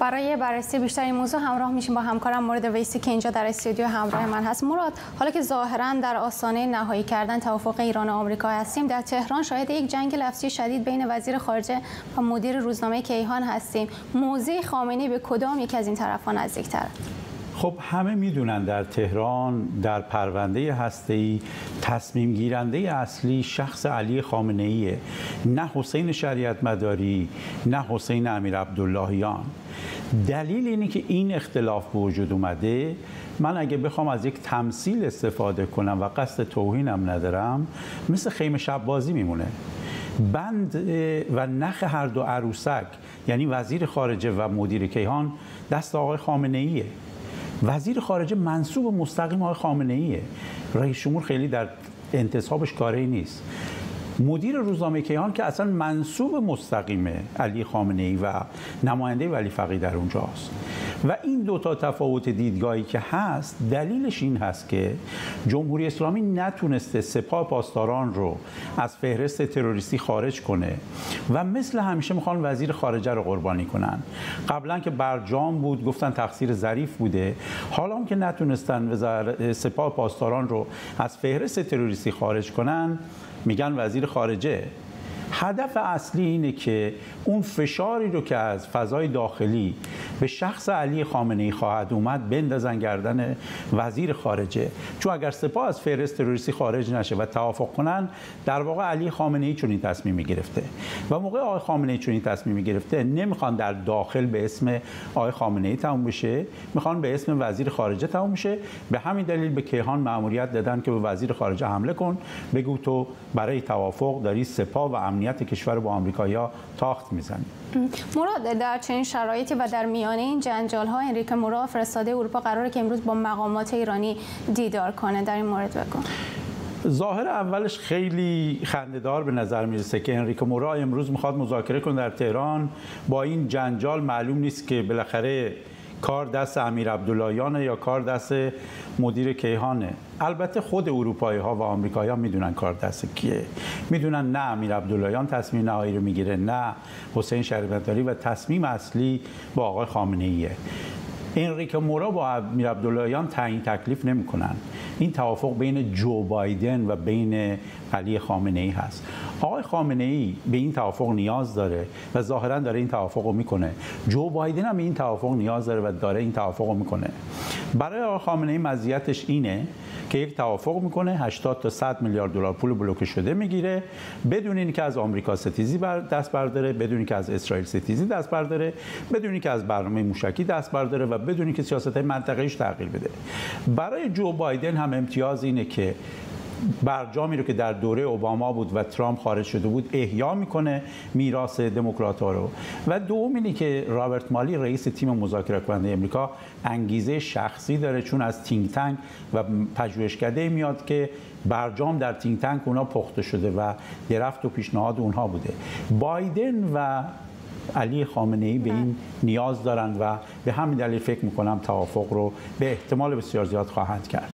برای بررسی بیشتر این موضوع همراه میشیم با همکارم مراد ویسی که اینجا در استودیو همراه من هست. مراد، حالا که ظاهرا در آستانه نهایی کردن توافق ایران و آمریکا هستیم، در تهران شاهد یک جنگ لفظی شدید بین وزیر خارجه و مدیر روزنامه کیهان هستیم. موضع خامنه‌ای به کدام یک از این طرف‌ها نزدیک‌تره؟ خب همه میدونن در تهران در پرونده هسته‌ای تصمیم گیرنده اصلی شخص علی خامنه‌ایه، نه حسین شریعت مداری، نه حسین امیرعبداللهیان. دلیل اینه که این اختلاف به وجود اومده، من اگه بخوام از یک تمثیل استفاده کنم و قصد توهینم ندارم، مثل خیمه شب بازی میمونه. بند و نخ هر دو عروسک، یعنی وزیر خارجه و مدیر کیهان، دست آقای خامنه‌ایه. وزیر خارجه منصوب مستقیم آقای خامنه‌ایه. رئیس جمهور خیلی در انتصابش کاری نیست. مدیر روزنامه کیهان که اصلا منصوب مستقیم علی خامنه‌ای و نماینده ولی فقیه در اونجاست. و این دو تا تفاوت دیدگاهی که هست، دلیلش این هست که جمهوری اسلامی نتونسته سپاه پاسداران رو از فهرست تروریستی خارج کنه و مثل همیشه میخوان وزیر خارجه رو قربانی کنن. قبلا که برجام بود گفتن تقصیر ظریف بوده، حالا هم که نتونستن سپاه پاسداران رو از فهرست تروریستی خارج کنن میگن وزیر خارجه. هدف اصلی اینه که اون فشاری رو که از فضای داخلی به شخص علی خامنه‌ای خواهد اومد بندازن گردن وزیر خارجه، چون اگر سپاه از فهرست تروریستی خارج نشه و توافق کنن، در واقع علی خامنه‌ای چون این تصمیم گرفته و موقع آقای خامنه‌ای چون این تصمیم گرفته، نمیخوان در داخل به اسم آقای خامنه‌ای تموم بشه، میخوان به اسم وزیر خارجه تموم بشه. به همین دلیل به کیهان مأموریت دادن که به وزیر خارجه حمله کن، بگو تو برای توافق داری سپاه و امنیت کشور با آمریکایی‌ها تاخت میزنی. مراد، در چنین شرایطی و در میانه این جنجال‌ها انریکه مورا فرستاده اروپا قراره که امروز با مقامات ایرانی دیدار کنه. در این مورد بگو. ظاهر اولش خیلی خنده‌دار به نظر میرسه که انریکه مورا امروز میخواد مذاکره کنه در تهران. با این جنجال معلوم نیست که بالاخره کار دست امیرعبداللهیان یا کار دست مدیر کیهانه. البته خود اروپایی‌ها و آمریکایی‌ها میدونن کار دست کیه. میدونن نه امیرعبداللهیان تصمیم نهایی رو میگیره، نه حسین شریعت مداری، و تصمیم اصلی با آقای خامنه‌ایه. انریکه مورا با امیرعبداللهیان تعیین تکلیف نمی‌کنن. این توافق بین جو بایدن و بین علی خامنه‌ای هست. آقای خامنه‌ای به این توافق نیاز داره و ظاهراً داره این توافق رو میکنه. جو بایدن هم به این توافق نیاز داره و داره این توافق رو میکنه. برای آقای خامنه‌ای مزیتش اینه که یک توافق میکنه 80 تا 100 میلیارد دلار پول بلوکه شده میگیره، بدون اینکه از آمریکا ستیزی دست برداره، بدون اینکه از اسرائیل ستیزی دست برداره، بدون اینکه از برنامه موشکی دست برداره و بدون اینکه سیاست‌های منطقه‌ایش تغییر بده. برای جو بایدن هم امتیاز اینه که برجامی رو که در دوره اوباما بود و ترامپ خارج شده بود احیا میکنه، میراث دموکرات‌ها رو. و دوم اینه که رابرت مالی رئیس تیم مذاکره کننده امریکا انگیزه شخصی داره، چون از تینک تانک و پژوهشکده میاد که برجام در تینک تانک اونا پخته شده و درفت و پیشنهاد اونها بوده. بایدن و علی خامنه‌ای به این نیاز دارند و به همین دلیل فکر میکنم توافق رو به احتمال بسیار زیاد خواهند کرد.